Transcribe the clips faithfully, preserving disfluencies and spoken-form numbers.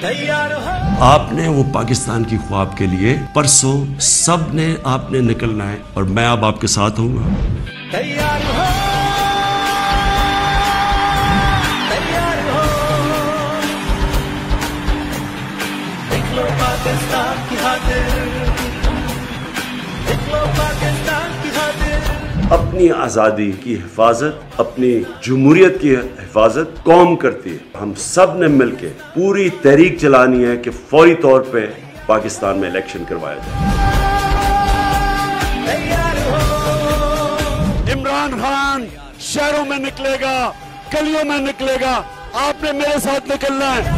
आपने वो पाकिस्तान की ख्वाब के लिए परसों सब ने आपने निकलना है और मैं अब आपके साथ हूँ। तैयार हो, तैयार हो, देख लो पाकिस्तान की खातिर, देख लो पाकिस्तान की खातिर। अपनी आज़ादी की हिफाजत, अपनी जमहूरियत की हिफाजत कौम करती है। हम सब ने मिलकर पूरी तहरीक चलानी है कि फौरी तौर पे पाकिस्तान में इलेक्शन करवाया जाए। इमरान खान शहरों में निकलेगा, गलियों में निकलेगा, आपने मेरे साथ निकलना है।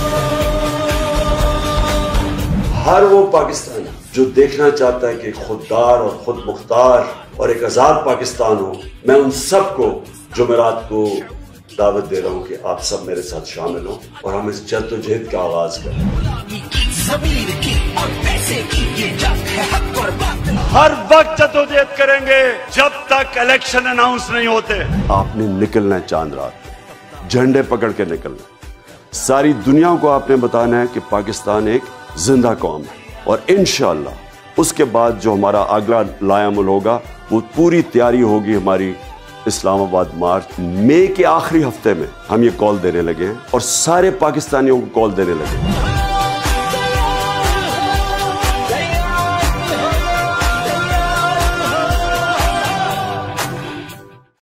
हर वो पाकिस्तानी जो देखना चाहता है कि खुददार और खुद मुख्तार और एक आजाद पाकिस्तान हो, मैं उन सबको जुमेरात को दावत दे रहा हूं कि आप सब मेरे साथ शामिल हो और हम इस जद्दोजहद का आगाज करें। हर वक्त जद्दोजहद करेंगे जब तक इलेक्शन अनाउंस नहीं होते। आपने निकलना है चांद रात, झंडे पकड़ के निकलना है। सारी दुनिया को आपने बताना है कि पाकिस्तान एक जिंदा कौम है और इंशाअल्लाह उसके बाद जो हमारा अगला लायामुल होगा वो पूरी तैयारी होगी हमारी इस्लामाबाद मार्च। मई के आखिरी हफ्ते में हम ये कॉल देने लगे हैं और सारे पाकिस्तानियों को कॉल देने लगे हैं।